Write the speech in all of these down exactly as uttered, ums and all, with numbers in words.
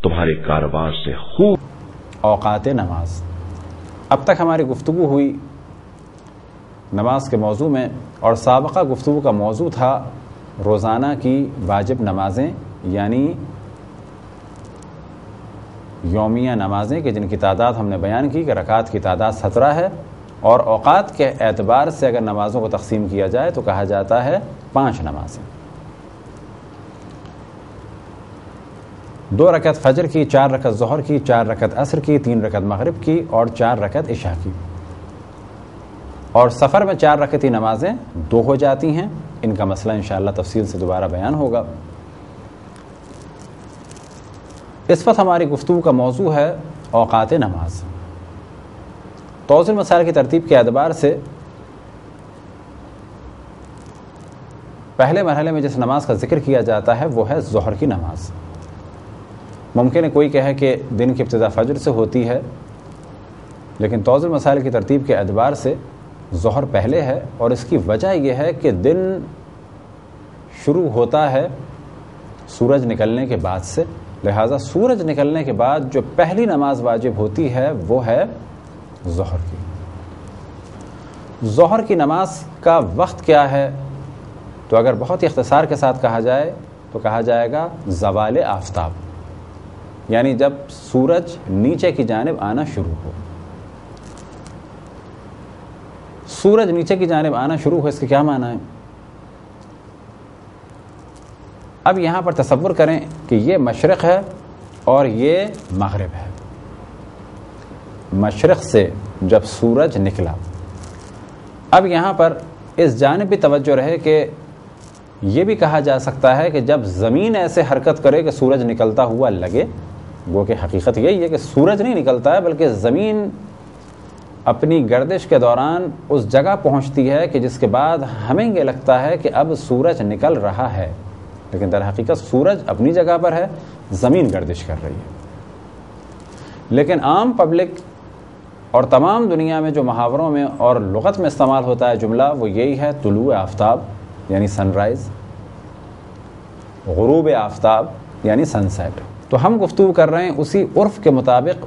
تمہارے کاروبار سے خوب. اوقات نماز. اب تک ہماری گفتگو ہوئی نماز کے موضوع میں، اور سابقہ گفتگو کا موضوع تھا روزانہ کی واجب نمازیں، یعنی یومیہ نمازیں کہ جن کی تعداد ہم نے بیان کی کہ رکعات کی تعداد سترہ ہے، اور اوقات کے اعتبار سے اگر نمازوں کو تقسیم کیا جائے تو کہا جاتا ہے پانچ نمازیں. دو رکعت فجر کی، چار رکعت ظہر کی، چار رکعت عصر کی، تین رکعت مغرب کی اور چار رکعت عشاء کی. اور سفر میں چار رکعتی نمازیں دو ہو جاتی ہیں. ان کا مسئلہ انشاءاللہ تفصیل سے دوبارہ بیان ہوگا. اس وقت ہماری گفتگو کا موضوع ہے اوقات نماز. توضیح مسائل کی ترتیب کے اعتبار سے پہلے مرحلے میں جس نماز کا ذکر کیا جاتا ہے وہ ہے ظہر کی نماز. ممکن ہے کوئی کہے کہ دن کی ابتدا فجر سے ہوتی ہے، لیکن توضیح مسائل کی ترتیب کے اعتبار سے ظہر پہلے ہے، اور اس کی وجہ یہ ہے کہ دن شروع ہوتا ہے سورج نکلنے کے بعد سے، لہٰذا سورج نکلنے کے بعد جو پہلی نماز واجب ہوتی ہے وہ ہے ظہر کی. ظہر کی نماز کا وقت کیا ہے؟ تو اگر بہت ہی اختصار کے ساتھ کہا جائے تو کہا جائے گا زوال آفتاب، یعنی جب سورج نیچے کی جانب آنا شروع ہو. سورج نیچے کی جانب آنا شروع ہو، اس کے کیا معنی ہے؟ اب یہاں پر تصور کریں کہ یہ مشرق ہے اور یہ مغرب ہے. مشرق سے جب سورج نکلا، اب یہاں پر اس جانب بھی توجہ رہے کہ یہ بھی کہا جا سکتا ہے کہ جب زمین ایسے حرکت کرے کہ سورج نکلتا ہوا لگے، وہ کہ حقیقت یہی ہے کہ سورج نہیں نکلتا ہے بلکہ زمین اپنی گردش کے دوران اس جگہ پہنچتی ہے کہ جس کے بعد ہمیں یہ لگتا ہے کہ اب سورج نکل رہا ہے، لیکن در حقیقت سورج اپنی جگہ پر ہے، زمین گردش کر رہی ہے. لیکن عام پبلک اور تمام دنیا میں جو محاوروں میں اور لغت میں استعمال ہوتا ہے جملہ وہ یہی ہے طلوع آفتاب یعنی سن رائز، غروب آفتاب یعنی سن سیٹ. تو ہم گفتگو کر رہے ہیں اسی عرف کے مطابق،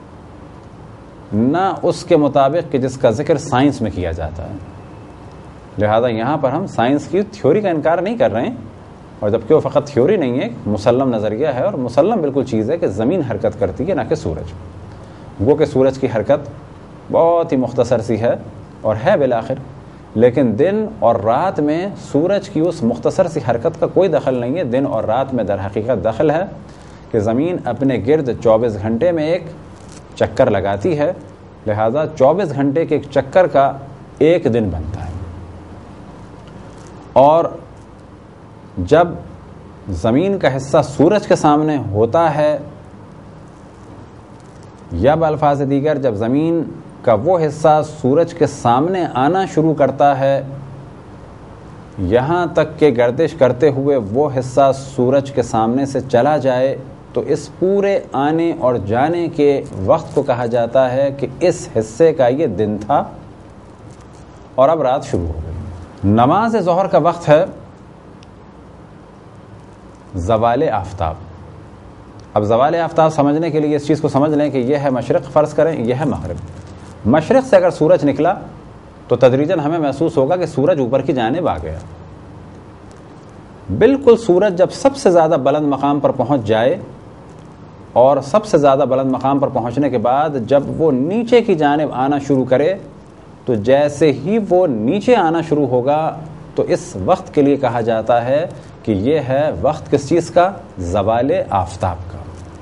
نہ اس کے مطابق کہ جس کا ذکر سائنس میں کیا جاتا ہے. لہذا یہاں پر ہم سائنس کی تھیوری کا انکار نہیں کر رہے ہیں، اور جبکہ وہ فقط تھیوری نہیں ہے، مسلم نظریہ ہے، اور مسلم بالکل چیز ہے کہ زمین حرکت کرتی ہے نہ کہ سورج. وہ کہ سورج کی حرکت بہت ہی مختصر سی ہے اور ہے بالآخر، لیکن دن اور رات میں سورج کی اس مختصر سی حرکت کا کوئی دخل نہیں ہے. دن اور رات میں در حقیقت دخل ہے کہ زمین اپنے گرد چوبیس گھنٹے میں ایک چکر لگاتی ہے، لہذا چوبیس گھنٹے کے ایک چکر کا ایک دن بنتا ہے. اور جب زمین کا حصہ سورج کے سامنے ہوتا ہے، یا بالفاظ دیگر جب زمین کا وہ حصہ سورج کے سامنے آنا شروع کرتا ہے، یہاں تک کہ گردش کرتے ہوئے وہ حصہ سورج کے سامنے سے چلا جائے، تو اس پورے آنے اور جانے کے وقت کو کہا جاتا ہے کہ اس حصے کا یہ دن تھا اور اب رات شروع ہو گئی. نماز ظہر کا وقت ہے زوال آفتاب. اب زوال آفتاب سمجھنے کے لیے اس چیز کو سمجھ لیں کہ یہ ہے مشرق، فرض کریں یہ ہے مغرب. مشرق سے اگر سورج نکلا تو تدریجاً ہمیں محسوس ہوگا کہ سورج اوپر کی جانب آ گیا. بالکل سورج جب سب سے زیادہ بلند مقام پر پہنچ جائے، اور سب سے زیادہ بلند مقام پر پہنچنے کے بعد جب وہ نیچے کی جانب آنا شروع کرے، تو جیسے ہی وہ نیچے آنا شروع ہوگا تو اس وقت کے لیے کہا جاتا ہے کہ یہ ہے وقت کس چیز کا؟ زوال آفتاب کا.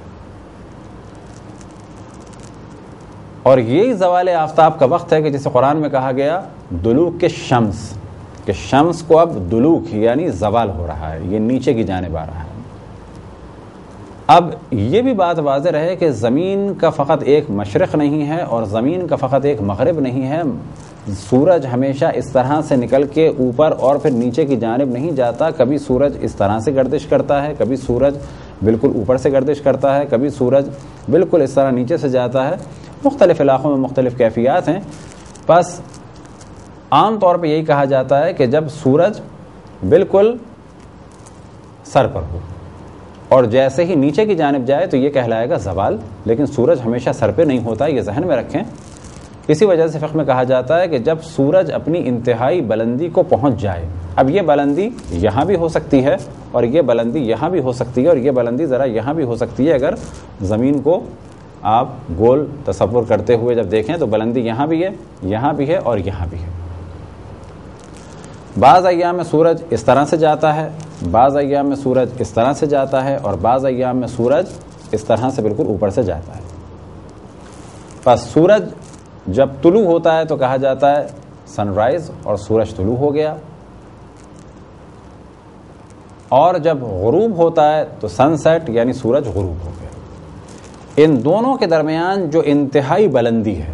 اور یہی زوال آفتاب کا وقت ہے کہ جسے قرآن میں کہا گیا دلوک کے شمس، کہ شمس کو اب دلوک یعنی زوال ہو رہا ہے، یہ نیچے کی جانب آ رہا ہے. اب یہ بھی بات واضح رہے کہ زمین کا فقط ایک مشرق نہیں ہے اور زمین کا فقط ایک مغرب نہیں ہے. سورج ہمیشہ اس طرح سے نکل کے اوپر اور پھر نیچے کی جانب نہیں جاتا. کبھی سورج اس طرح سے گردش کرتا ہے، کبھی سورج بالکل اوپر سے گردش کرتا ہے، کبھی سورج بالکل اس طرح نیچے سے جاتا ہے. مختلف علاقوں میں مختلف کیفیات ہیں. بس عام طور پہ یہی کہا جاتا ہے کہ جب سورج بالکل سر پر ہو، اور جیسے ہی نیچے کی جانب جائے تو یہ کہلائے گا زوال، لیکن سورج ہمیشہ سر پہ نہیں ہوتا، یہ ذہن میں رکھیں۔ اسی وجہ سے فقہ میں کہا جاتا ہے کہ جب سورج اپنی انتہائی بلندی کو پہنچ جائے، اب یہ بلندی یہاں بھی ہو سکتی ہے اور یہ بلندی یہاں بھی ہو سکتی ہے اور یہ بلندی ذرا یہاں بھی ہو سکتی ہے، اگر زمین کو آپ گول تصور کرتے ہوئے جب دیکھیں تو بلندی یہاں بھی ہے، یہاں بھی ہے اور یہاں بھی ہے۔ بعض ایام میں سورج اس طرح سے جاتا ہے، بعض ایام میں سورج اس طرح سے جاتا ہے اور بعض ایام میں سورج اس طرح سے بالکل اوپر سے جاتا ہے۔ بس سورج جب طلوع ہوتا ہے تو کہا جاتا ہے سن رائز اور سورج طلوع ہو گیا، اور جب غروب ہوتا ہے تو سن سیٹ یعنی سورج غروب ہو گیا۔ ان دونوں کے درمیان جو انتہائی بلندی ہے،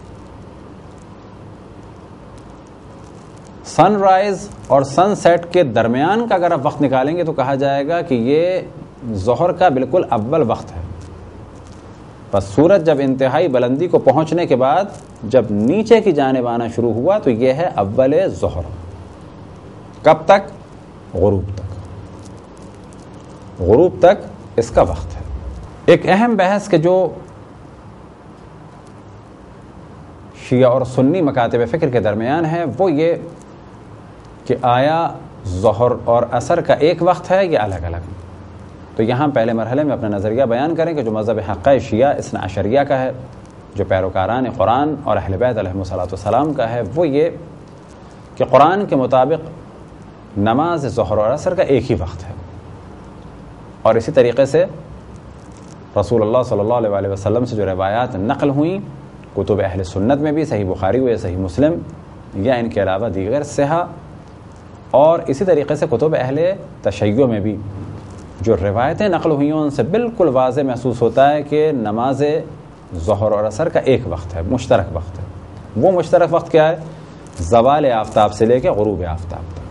سن رائز اور سن سیٹ کے درمیان کا اگر آپ وقت نکالیں گے تو کہا جائے گا کہ یہ ظہر کا بالکل اول وقت ہے۔ بس سورج جب انتہائی بلندی کو پہنچنے کے بعد جب نیچے کی جانب آنا شروع ہوا تو یہ ہے اول ظہر۔ کب تک؟ غروب تک، غروب تک اس کا وقت ہے۔ ایک اہم بحث کہ جو شیعہ اور سنی مکاتب فکر کے درمیان ہے وہ یہ کہ آیا ظہر اور عصر کا ایک وقت ہے یا الگ الگ؟ تو یہاں پہلے مرحلے میں اپنا نظریہ بیان کریں کہ جو مذہب حقہ شیعہ اثنا عشریہ کا ہے، جو پیروکاران قرآن اور اہل بیت علیہم الصلاۃ والسلام کا ہے، وہ یہ کہ قرآن کے مطابق نماز ظہر اور عصر کا ایک ہی وقت ہے، اور اسی طریقے سے رسول اللہ صلی اللہ علیہ وآلہ وسلم سے جو روایات نقل ہوئیں کتب اہل سنت میں بھی، صحیح بخاری ہو یا صحیح مسلم یا ان کے علاوہ دیگر صحیح، اور اسی طریقے سے کتب اہل تشیع میں بھی جو روایتیں نقل ہوئی ہیں ان سے بالکل واضح محسوس ہوتا ہے کہ نماز ظہر اور عصر کا ایک وقت ہے، مشترک وقت ہے۔ وہ مشترک وقت کیا ہے؟ زوال آفتاب سے لے کے غروب آفتاب تک۔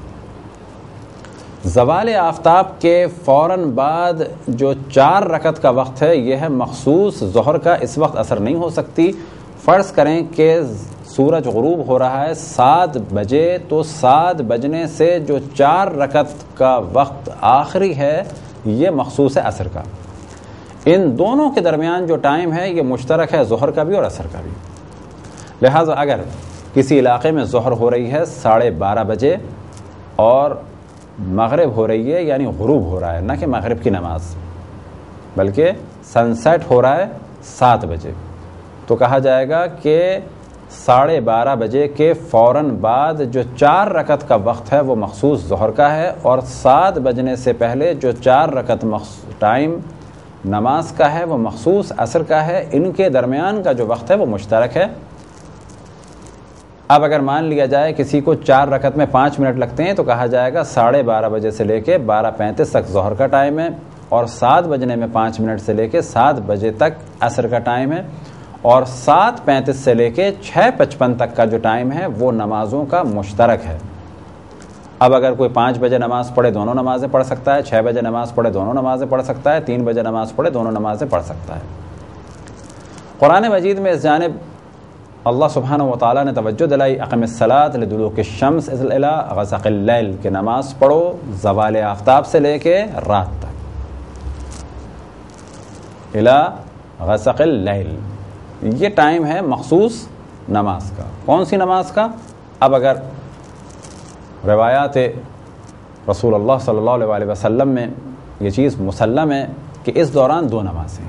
زوال آفتاب کے فوراً بعد جو چار رکعت کا وقت ہے یہ ہے مخصوص ظہر کا، اس وقت عصر نہیں ہو سکتی۔ فرض کریں کہ سورج غروب ہو رہا ہے سات بجے، تو سات بجنے سے جو چار رکعت کا وقت آخری ہے یہ مخصوص ہے عصر کا۔ ان دونوں کے درمیان جو ٹائم ہے یہ مشترک ہے ظہر کا بھی اور عصر کا بھی۔ لہٰذا اگر کسی علاقے میں ظہر ہو رہی ہے ساڑھے بارہ بجے اور مغرب ہو رہی ہے یعنی غروب ہو رہا ہے، نہ کہ مغرب کی نماز بلکہ سن سیٹ ہو رہا ہے سات بجے، تو کہا جائے گا کہ ساڑھے بارہ بجے کے فوراً بعد جو چار رکعت کا وقت ہے وہ مخصوص ظہر کا ہے، اور سات بجنے سے پہلے جو چار رکعت ٹائم نماز کا ہے وہ مخصوص عصر کا ہے۔ ان کے درمیان کا جو وقت ہے وہ مشترک ہے۔ اب اگر مان لیا جائے کسی کو چار رکعت میں پانچ منٹ لگتے ہیں تو کہا جائے گا ساڑھے بارہ بجے سے لے کے بارہ پینتیس تک ظہر کا ٹائم ہے، اور سات بجنے میں پانچ منٹ سے لے کے سات بجے تک عصر کا ٹائم ہے، اور سات پینتیس سے لے کے چھ پچپن تک کا جو ٹائم ہے وہ نمازوں کا مشترک ہے۔ اب اگر کوئی پانچ بجے نماز پڑھے دونوں نمازیں پڑھ سکتا ہے، چھ بجے نماز پڑھے دونوں نمازیں پڑھ سکتا ہے، تین بجے نماز پڑھے دونوں نمازیں پڑھ سکتا ہے۔ قرآن مجید میں اس جانب اللہ سبحانہ و تعالیٰ نے توجہ دلائی، اقم الصلاۃ لدلوک الشمس الی غسق اللیل، کہ نماز پڑھو زوال آفتاب سے لے کے رات تک، الی غسق اللیل، یہ ٹائم ہے مخصوص نماز کا۔ کون سی نماز کا؟ اب اگر روایات رسول اللہ صلی اللہ علیہ وآلہ وسلم میں یہ چیز مسلم ہے کہ اس دوران دو نمازیں ہیں۔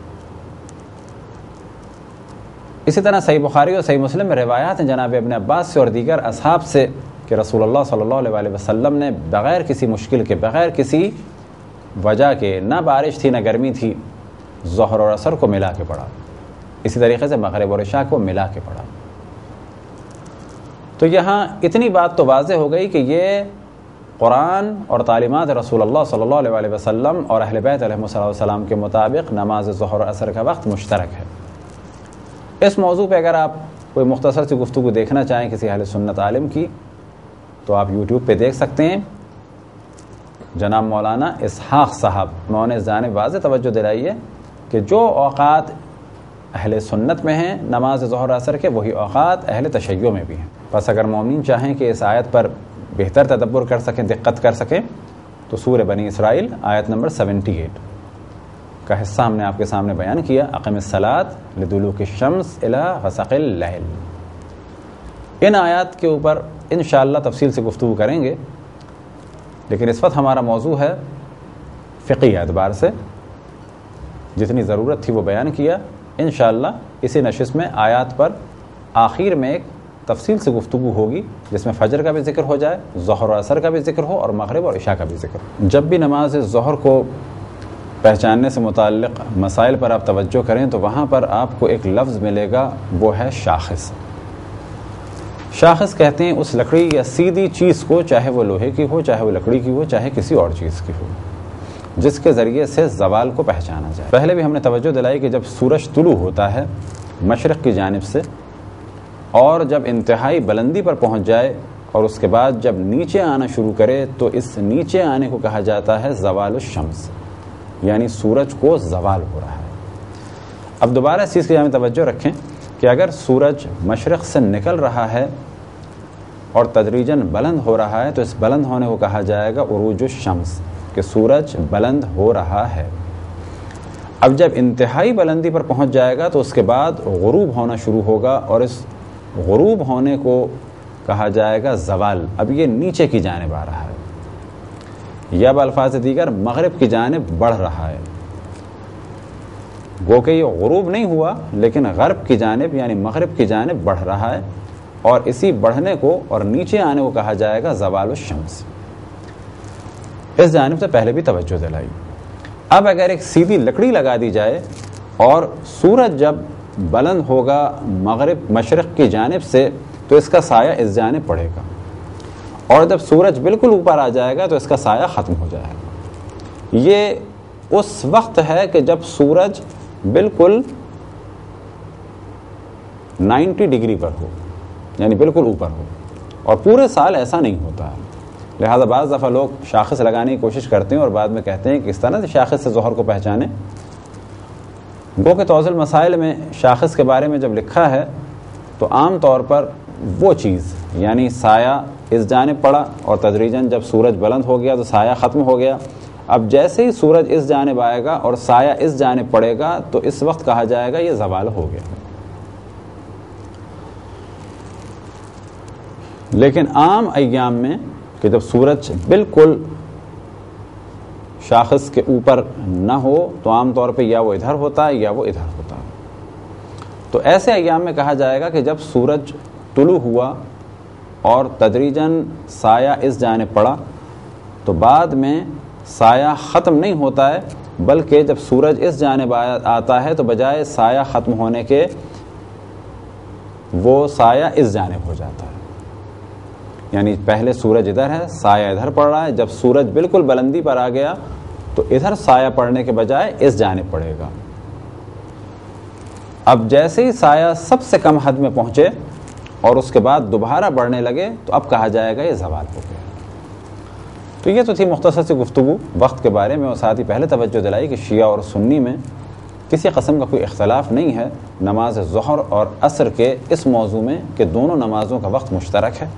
اسی طرح صحیح بخاری اور صحیح مسلم میں روایات ہیں جناب ابن عباس سے اور دیگر اصحاب سے کہ رسول اللہ صلی اللہ علیہ وآلہ وسلم نے بغیر کسی مشکل کے، بغیر کسی وجہ کے، نہ بارش تھی نہ گرمی تھی، ظہر اور عصر کو ملا کے پڑھا، اسی طریقے سے مغرب اور عشاء کو ملا کے پڑھا۔ تو یہاں اتنی بات تو واضح ہو گئی کہ یہ قرآن اور تعلیمات رسول اللہ صلی اللہ علیہ وآلہ وسلم اور اہل بیت علیہ السلام کے مطابق نماز ظہر اور عصر کا وقت مشترک ہے۔ اس موضوع پہ اگر آپ کوئی مختصر سی گفتگو دیکھنا چاہیں کسی اہل سنت عالم کی تو آپ یوٹیوب پہ دیکھ سکتے ہیں۔ جناب مولانا اسحاق صاحب، انہوں نے اس جانب واضح توجہ دلائی ہے کہ جو اوقات اہل سنت میں ہیں نماز ظہر عصر کے، وہی اوقات اہل تشیع میں بھی ہیں۔ بس اگر مومنین چاہیں کہ اس آیت پر بہتر تدبر کر سکیں، دقت کر سکیں، تو سورہ بنی اسرائیل آیت نمبر سیونٹی ایٹ کا حصہ ہم نے آپ کے سامنے بیان کیا. اقم الصلاۃ لدلوک الشمس الی غسق اللیل. ان آیات کے اوپر انشاءاللہ تفصیل سے گفتگو کریں گے، لیکن اس وقت ہمارا موضوع ہے فقہی اعتبار سے جتنی ضرورت تھی وہ بیان کیا. انشاءاللہ اسی نشست میں آیات پر آخر میں ایک تفصیل سے گفتگو ہوگی جس میں فجر کا بھی ذکر ہو جائے، ظہر و عصر کا بھی ذکر ہو، اور مغرب اور عشاء کا بھی ذکر ہو. جب بھی نماز ظہر کو پہچاننے سے متعلق مسائل پر آپ توجہ کریں تو وہاں پر آپ کو ایک لفظ ملے گا، وہ ہے شاخص. شاخص کہتے ہیں اس لکڑی یا سیدھی چیز کو، چاہے وہ لوہے کی ہو، چاہے وہ لکڑی کی ہو، چاہے کسی اور چیز کی ہو، جس کے ذریعے سے زوال کو پہچانا جائے. پہلے بھی ہم نے توجہ دلائی کہ جب سورج طلوع ہوتا ہے مشرق کی جانب سے اور جب انتہائی بلندی پر پہنچ جائے اور اس کے بعد جب نیچے آنا شروع کرے تو اس نیچے آنے کو کہا جاتا ہے زوال الشمس، یعنی سورج کو زوال ہو رہا ہے. اب دوبارہ اس چیز کی ہمیں توجہ رکھیں کہ اگر سورج مشرق سے نکل رہا ہے اور تدریجاً بلند ہو رہا ہے تو اس بلند ہونے کو کہا جائے گا عروج الشمس، کہ سورج بلند ہو رہا ہے. اب جب انتہائی بلندی پر پہنچ جائے گا تو اس کے بعد غروب ہونا شروع ہوگا اور اس غروب ہونے کو کہا جائے گا زوال. اب یہ نیچے کی جانب آ رہا ہے، یا بالفاظ دیگر مغرب کی جانب بڑھ رہا ہے. گو کہ یہ غروب نہیں ہوا لیکن غرب کی جانب یعنی مغرب کی جانب بڑھ رہا ہے، اور اسی بڑھنے کو اور نیچے آنے کو کہا جائے گا زوال الشمس. اس جانب سے پہلے بھی توجہ دلائی. اب اگر ایک سیدھی لکڑی لگا دی جائے اور سورج جب بلند ہوگا مغرب مشرق کی جانب سے تو اس کا سایہ اس جانب پڑے گا، اور جب سورج بالکل اوپر آ جائے گا تو اس کا سایہ ختم ہو جائے گا. یہ اس وقت ہے کہ جب سورج بالکل نائنٹی ڈگری پر ہو، یعنی بالکل اوپر ہو، اور پورے سال ایسا نہیں ہوتا ہے. لہذا بعض دفعہ لوگ شاخص لگانے کی کوشش کرتے ہیں اور بعد میں کہتے ہیں کہ اس طرح سے شاخص سے ظہر کو پہچانے. گو کہ توضیح المسائل میں شاخص کے بارے میں جب لکھا ہے تو عام طور پر وہ چیز یعنی سایہ اس جانب پڑا اور تدریجاً جب سورج بلند ہو گیا تو سایہ ختم ہو گیا. اب جیسے ہی سورج اس جانب آئے گا اور سایہ اس جانب پڑے گا تو اس وقت کہا جائے گا یہ زوال ہو گیا. لیکن عام ایام میں کہ جب سورج بالکل شاخص کے اوپر نہ ہو تو عام طور پہ یا وہ ادھر ہوتا ہے یا وہ ادھر ہوتا ہے. تو ایسے ایام میں کہا جائے گا کہ جب سورج طلوع ہوا اور تدریجاً سایہ اس جانب پڑا تو بعد میں سایہ ختم نہیں ہوتا ہے، بلکہ جب سورج اس جانب آتا ہے تو بجائے سایہ ختم ہونے کے وہ سایہ اس جانب ہو جاتا ہے. یعنی پہلے سورج ادھر ہے، سایہ ادھر پڑ رہا ہے، جب سورج بالکل بلندی پر آ گیا تو ادھر سایہ پڑنے کے بجائے اس جانب پڑے گا. اب جیسے ہی سایہ سب سے کم حد میں پہنچے اور اس کے بعد دوبارہ بڑھنے لگے تو اب کہا جائے گا یہ زوال ہو گیا. تو یہ تو تھی مختصر سی گفتگو وقت کے بارے میں، اور ساتھ ہی پہلے توجہ دلائی کہ شیعہ اور سنی میں کسی قسم کا کوئی اختلاف نہیں ہے نماز ظہر اور عصر کے اس موضوع میں کہ دونوں نمازوں کا وقت مشترک ہے.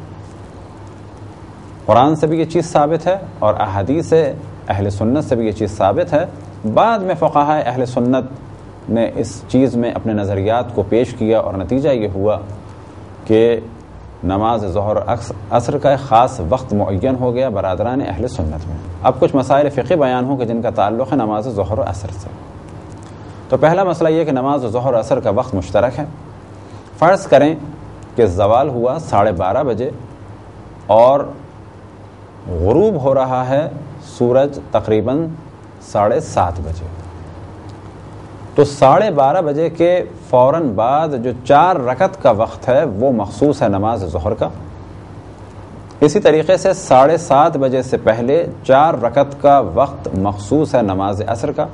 قرآن سے بھی یہ چیز ثابت ہے اور احادیث اہل سنت سے بھی یہ چیز ثابت ہے. بعد میں فقہاء اہل سنت نے اس چیز میں اپنے نظریات کو پیش کیا اور نتیجہ یہ ہوا کہ نماز ظہر عصر کا ایک خاص وقت معین ہو گیا برادران اہل سنت میں. اب کچھ مسائل فقہی بیان ہوں کہ جن کا تعلق ہے نماز ظہر و عصر سے. تو پہلا مسئلہ یہ کہ نماز ظہر و عصر کا وقت مشترک ہے. فرض کریں کہ زوال ہوا ساڑھے بارہ بجے اور غروب ہو رہا ہے سورج تقریباً ساڑھے سات بجے. تو ساڑھے بارہ بجے کے فوراً بعد جو چار رکعت کا وقت ہے وہ مخصوص ہے نماز ظہر کا. اسی طریقے سے ساڑھے سات بجے سے پہلے چار رکعت کا وقت مخصوص ہے نماز عصر کا.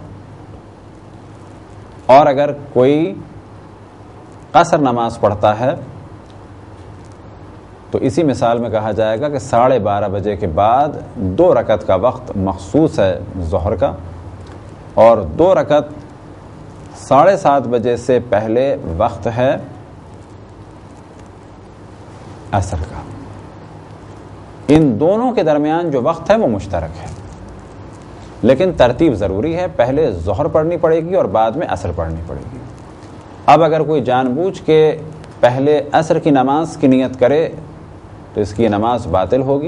اور اگر کوئی قصر نماز پڑھتا ہے تو اسی مثال میں کہا جائے گا کہ ساڑھے بارہ بجے کے بعد دو رکعت کا وقت مخصوص ہے ظہر کا، اور دو رکعت ساڑھے سات بجے سے پہلے وقت ہے عصر کا. ان دونوں کے درمیان جو وقت ہے وہ مشترک ہے. لیکن ترتیب ضروری ہے، پہلے ظہر پڑھنی پڑے گی اور بعد میں عصر پڑھنی پڑے گی۔ اب اگر کوئی جان بوجھ کے پہلے عصر کی نماز کی نیت کرے تو اس کی نماز باطل ہوگی،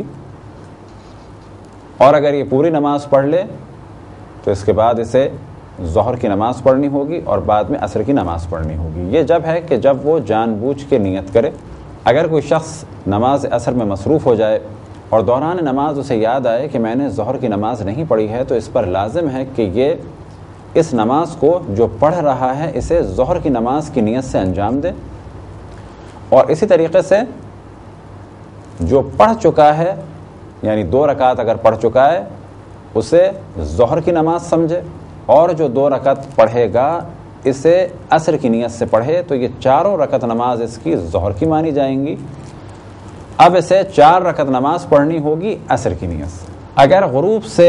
اور اگر یہ پوری نماز پڑھ لے تو اس کے بعد اسے ظہر کی نماز پڑھنی ہوگی اور بعد میں عصر کی نماز پڑھنی ہوگی۔ یہ جب ہے کہ جب وہ جان بوجھ کے نیت کرے۔ اگر کوئی شخص نماز عصر میں مصروف ہو جائے اور دوران نماز اسے یاد آئے کہ میں نے ظہر کی نماز نہیں پڑھی ہے، تو اس پر لازم ہے کہ یہ اس نماز کو جو پڑھ رہا ہے اسے ظہر کی نماز کی نیت سے انجام دے، اور اسی طریقے سے جو پڑھ چکا ہے یعنی دو رکعت اگر پڑھ چکا ہے اسے ظہر کی نماز سمجھے، اور جو دو رکعت پڑھے گا اسے عصر کی نیت سے پڑھے، تو یہ چاروں رکعت نماز اس کی ظہر کی مانی جائیں گی۔ اب اسے چار رکعت نماز پڑھنی ہوگی عصر کی نیت سے۔ اگر غروب سے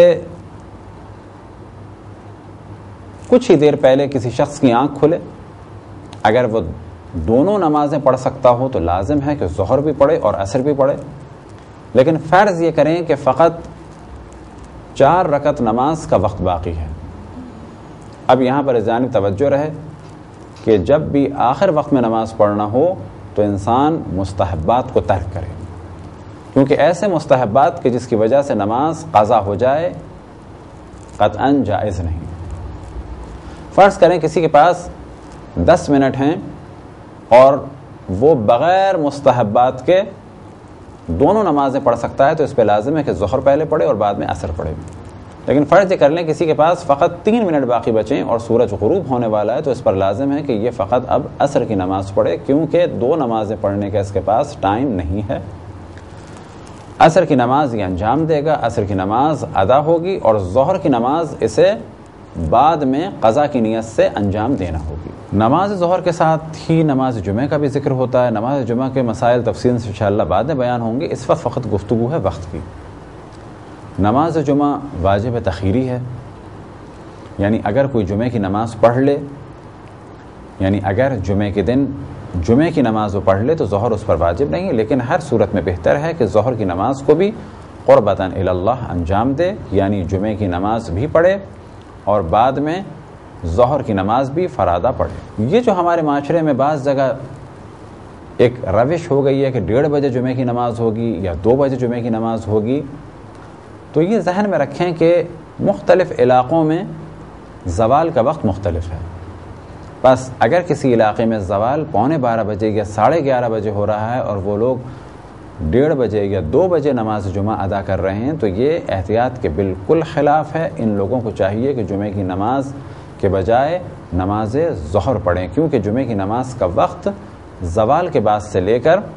کچھ ہی دیر پہلے کسی شخص کی آنکھ کھلے، اگر وہ دونوں نمازیں پڑھ سکتا ہو تو لازم ہے کہ ظہر بھی پڑھے اور عصر بھی پڑھے، لیکن فرض یہ کریں کہ فقط چار رکعت نماز کا وقت باقی ہے۔ اب یہاں پر اس جانب توجہ رہے کہ جب بھی آخر وقت میں نماز پڑھنا ہو تو انسان مستحبات کو ترک کرے، کیونکہ ایسے مستحبات کہ جس کی وجہ سے نماز قضا ہو جائے قطعاً جائز نہیں۔ فرض کریں کسی کے پاس دس منٹ ہیں اور وہ بغیر مستحبات کے دونوں نمازیں پڑھ سکتا ہے، تو اس پہ لازم ہے کہ ظہر پہلے پڑھے اور بعد میں عصر پڑھے۔ لیکن فرض یہ کر لیں کسی کے پاس فقط تین منٹ باقی بچیں اور سورج غروب ہونے والا ہے، تو اس پر لازم ہے کہ یہ فقط اب عصر کی نماز پڑھے، کیونکہ دو نمازیں پڑھنے کا اس کے پاس ٹائم نہیں ہے۔ عصر کی نماز یہ انجام دے گا، عصر کی نماز ادا ہوگی، اور ظہر کی نماز اسے بعد میں قضا کی نیت سے انجام دینا ہوگی۔ نماز ظہر کے ساتھ ہی نماز جمعہ کا بھی ذکر ہوتا ہے۔ نماز جمعہ کے مسائل تفصیل سے انشاءاللہ بعد میں بیان ہوں گے، اس وقت فقط گفتگو ہے وقت کی۔ نماز جمعہ واجب تخیری ہے، یعنی اگر کوئی جمعہ کی نماز پڑھ لے، یعنی اگر جمعہ کے دن جمعہ کی نماز وہ پڑھ لے تو ظہر اس پر واجب نہیں ہے، لیکن ہر صورت میں بہتر ہے کہ ظہر کی نماز کو بھی قربتاً الی اللہ انجام دے، یعنی جمعہ کی نماز بھی پڑھے اور بعد میں ظہر کی نماز بھی فرادہ پڑھے۔ یہ جو ہمارے معاشرے میں بعض جگہ ایک روش ہو گئی ہے کہ ڈیڑھ بجے جمعہ کی نماز ہوگی یا دو بجے جمعہ کی نماز ہوگی، تو یہ ذہن میں رکھیں کہ مختلف علاقوں میں زوال کا وقت مختلف ہے۔ بس اگر کسی علاقے میں زوال پونے بارہ بجے یا ساڑھے گیارہ بجے ہو رہا ہے اور وہ لوگ ڈیڑھ بجے یا دو بجے نماز جمعہ ادا کر رہے ہیں، تو یہ احتیاط کے بالکل خلاف ہے۔ ان لوگوں کو چاہیے کہ جمعہ کی نماز کے بجائے نماز ظہر پڑھیں، کیونکہ جمعہ کی نماز کا وقت زوال کے بعد سے لے کر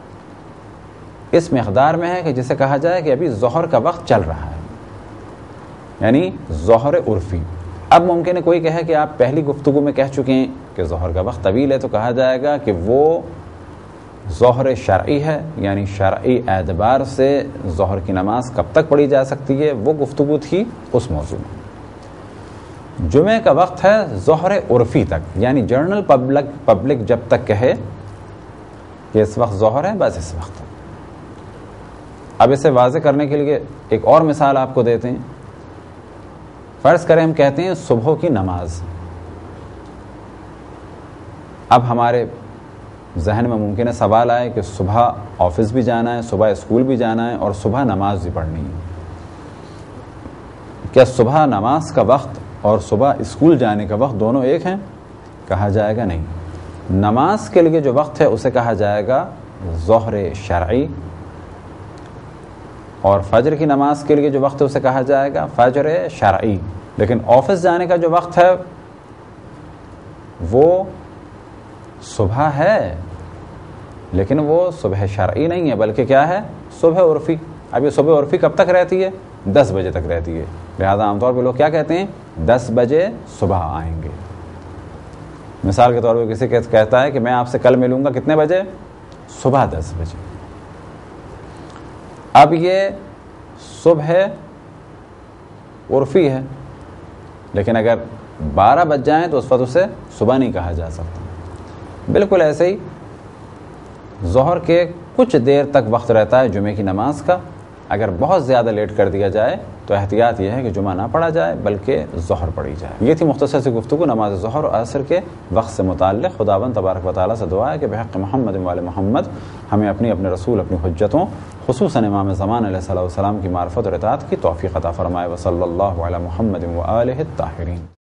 اس مقدار میں ہے کہ جسے کہا جائے کہ ابھی ظہر کا وقت چل رہا ہے، یعنی ظہر عرفی۔ اب ممکن ہے کوئی کہے کہ آپ پہلی گفتگو میں کہہ چکے ہیں کہ ظہر کا وقت طویل ہے، تو کہا جائے گا کہ وہ ظہر شرعی ہے، یعنی شرعی اعتبار سے ظہر کی نماز کب تک پڑھی جا سکتی ہے، وہ گفتگو تھی اس موضوع میں۔ جمعہ کا وقت ہے ظہر عرفی تک، یعنی جنرل پبلک پبلک جب تک کہے کہ اس وقت ظہر ہے، بس اس وقت۔ اب اسے واضح کرنے کے لیے ایک اور مثال آپ کو دیتے ہیں۔ فرض کریں ہم کہتے ہیں صبح کی نماز۔ اب ہمارے ذہن میں ممکن ہے سوال آئے کہ صبح آفس بھی جانا ہے، صبح اسکول بھی جانا ہے اور صبح نماز بھی پڑھنی ہے، کیا صبح نماز کا وقت اور صبح اسکول جانے کا وقت دونوں ایک ہیں؟ کہا جائے گا نہیں۔ نماز کے لیے جو وقت ہے اسے کہا جائے گا ظہر شرعی، اور فجر کی نماز کے لیے جو وقت ہے اسے کہا جائے گا فجر شرعی۔ لیکن آفس جانے کا جو وقت ہے وہ صبح ہے، لیکن وہ صبح شرعی نہیں ہے، بلکہ کیا ہے؟ صبح عرفی۔ اب یہ صبح عرفی کب تک رہتی ہے؟ دس بجے تک رہتی ہے، لہذا عام طور پہ لوگ کیا کہتے ہیں؟ دس بجے صبح آئیں گے۔ مثال کے طور پہ کسی کہتا ہے کہ میں آپ سے کل ملوں گا کتنے بجے؟ صبح دس بجے۔ اب یہ صبح عرفی ہے، لیکن اگر بارہ بج جائیں تو اس وقت اسے صبح نہیں کہا جا سکتا۔ بالکل ایسے ہی ظہر کے کچھ دیر تک وقت رہتا ہے جمعہ کی نماز کا، اگر بہت زیادہ لیٹ کر دیا جائے تو احتیاط یہ ہے کہ جمعہ نہ پڑھا جائے بلکہ ظہر پڑھی جائے۔ یہ تھی مختصر سی گفتگو نماز ظہر اور عصر کے وقت سے متعلق۔ خداوند تبارک و تعالیٰ سے دعا ہے کہ بحق محمد وآل محمد ہمیں اپنی اپنے رسول اپنی حجتوں خصوصاً امام زمان علیہ الصلوۃ والسلام کی معرفت اور اطاعت کی توفیق عطا فرمائے۔ وصلی اللہ علی محمد وآلہ الطاہرین۔